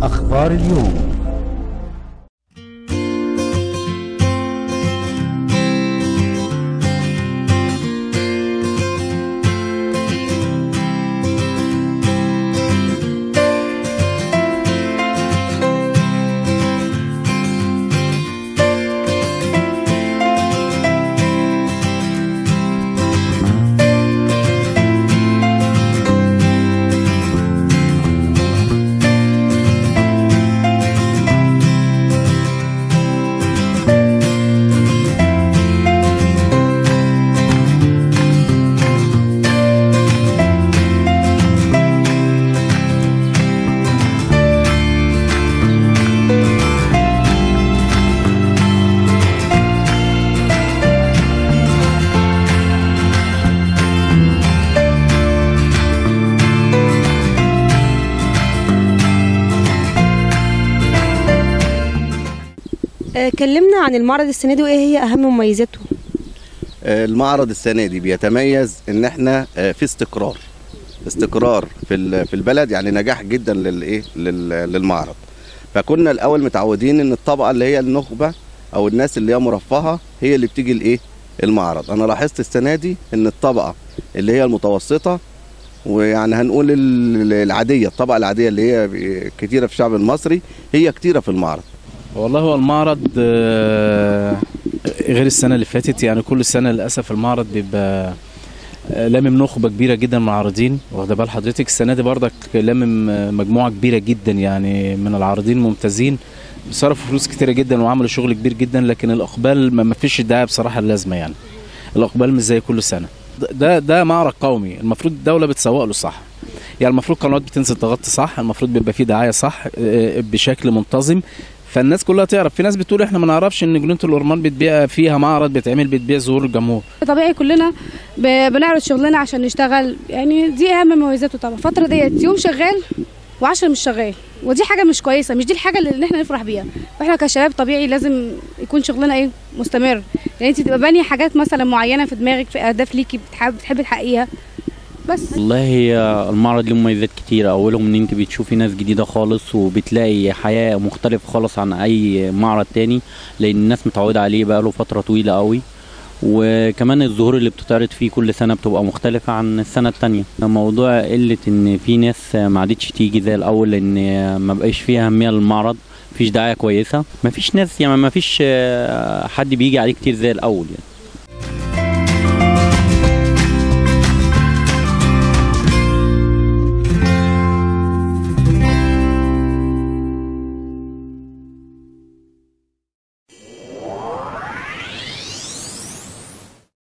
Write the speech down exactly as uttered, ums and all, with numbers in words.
أخبار اليوم. كلمنا عن المعرض السنه دي وايه هي اهم مميزاته. المعرض السنه دي بيتميز ان احنا في استقرار استقرار في في البلد، يعني نجاح جدا للايه للمعرض. فكنا الاول متعودين ان الطبقه اللي هي النخبه او الناس اللي هي مرفهه هي اللي بتيجي الايه المعرض. انا لاحظت السنه دي ان الطبقه اللي هي المتوسطه ويعني هنقول العاديه، الطبقه العاديه اللي هي كتيره في الشعب المصري هي كتيره في المعرض. والله هو المعرض غير السنة اللي فاتت، يعني كل سنة للأسف المعرض بيبقى لامم نخبة كبيرة جدا من العارضين، واخده بال حضرتك. السنة دي برضك لامم مجموعة كبيرة جدا يعني من العارضين ممتازين، صرفوا فلوس كتيرة جدا وعملوا شغل كبير جدا، لكن الإقبال ما فيش داعي بصراحة اللازمة، يعني الإقبال مش زي كل سنة. ده ده معرض قومي، المفروض الدولة بتسوق له صح، يعني المفروض قنوات بتنزل تغطي صح، المفروض بيبقى فيه دعاية صح بشكل منتظم، فالناس كلها تعرف. في ناس بتقول احنا ما نعرفش ان جنينه الأورمان بتبيع فيها معرض بيتعمل بتبيع ظهور الجمهور. طبيعي كلنا بنعرض شغلنا عشان نشتغل، يعني دي اهم مميزاته طبعا. الفتره ديت يوم شغال وعشرة مش شغال، ودي حاجه مش كويسه، مش دي الحاجه اللي احنا نفرح بيها. واحنا كشباب طبيعي لازم يكون شغلنا ايه مستمر، لان انت تبقى بانيه حاجات مثلا معينه في دماغك، في اهداف ليكي بتحب بتحبي تحققيها. بس والله هي المعرض له مميزات كتيرة، اولهم ان انت بتشوفي ناس جديدة خالص وبتلاقي حياة مختلفة خالص عن اي معرض تاني، لان الناس متعودة عليه بقاله فترة طويلة قوي. وكمان الظهور اللي بتتعرض فيه كل سنة بتبقى مختلفة عن السنة التانية. موضوع قلة ان في ناس ما عادتش تيجي زي الاول، لان ما بقاش فيها اهمية للمعرض، مفيش دعاية كويسة، مفيش ناس، يعني مفيش حد بيجي عليه كتير زي الاول يعني.